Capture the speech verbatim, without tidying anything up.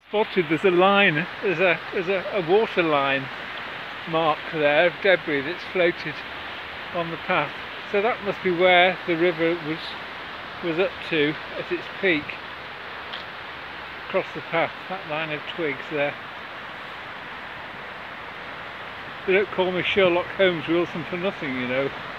Spotted there's a line, there's a there's a, a water line mark there of debris that's floated on the path. So that must be where the river was was up to at its peak. Across the path, that line of twigs there. They don't call me Sherlock Holmes Wilson for nothing, you know.